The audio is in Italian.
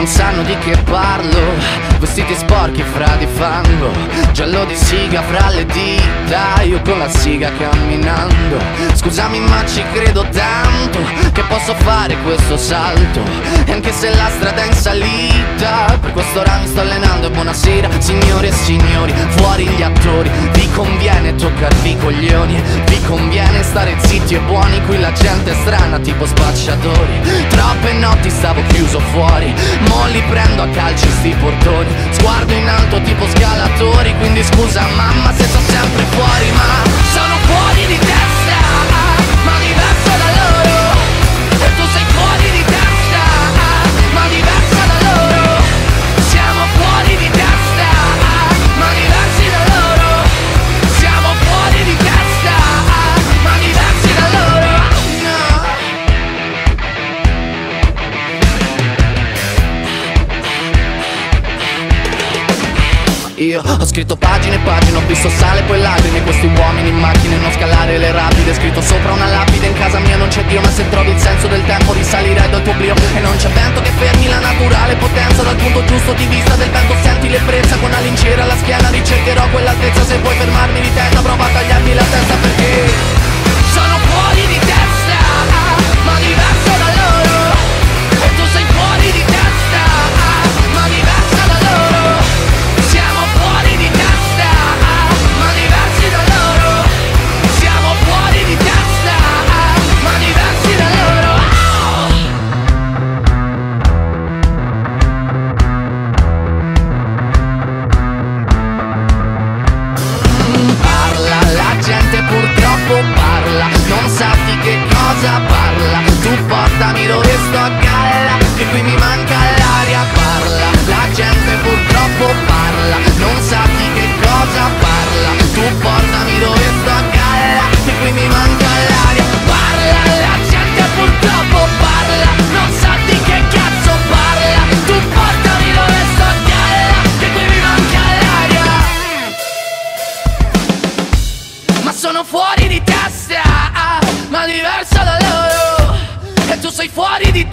non sanno di che parlo. Vestiti sporchi fra di fango, giallo di siga fra le dita, io con la siga camminando. Scusami ma ci credo tanto che posso fare questo salto, e anche se la strada è in salita, per quest'ora mi sto allenando. E buonasera signore e signori, fuori gli attori. Vi conviene toccarvi i coglioni, vi conviene stare zitti e buoni. Qui la gente è strana tipo spacciatori. Troppe notti stavo chiuso fuori, mo li prendo a calci sti portoni. Sguardo in alto tipo scalatori, quindi scusa mamma se sto sempre fuori, ma sono fuori di testa, ma diverso da loro. E tu sei fuori di testa, ma diversa da loro. Siamo fuori di testa, ma diversi da loro. Siamo fuori di testa, ma diversi da loro. Io ho scritto pagine e pagine, ho visto sale poi lacrime. Questi uomini in macchine, non scalare le rapide. Scritto sopra una lapide, in casa mia non c'è Dio. Ma se trovi il senso del tempo risalirai dal tuo oblio. E non c'è vento che fermi la naturale potenza. Dal punto giusto di vista del vento senti l'ebbrezza. Con la lincera alla schiena ricercherò quell'altezza. Se vuoi fermarmi di testa prova a tagliarmi la testa, perché sono fuori di testa, ma diverso da loro. E tu sei fuori di testa, ma diversa da loro. Siamo fuori di testa, ma diversi da loro. Siamo fuori di testa, ma diversi da loro. Parla, la gente purtroppo parla, non sa di che cosa parla. Tu portami dove sto a galla, che qui mi manca l'aria. Parla, la gente purtroppo parla, non sa di che cosa parla. Tu portami dove sto a galla, che qui mi manca l'aria. Parla, la gente purtroppo parla, non sa di che cazzo parla. Tu portami dove sto a galla, che qui mi manca l'aria. Ma sono fuori di testa, ma diverso da loro. E tu sei fuori di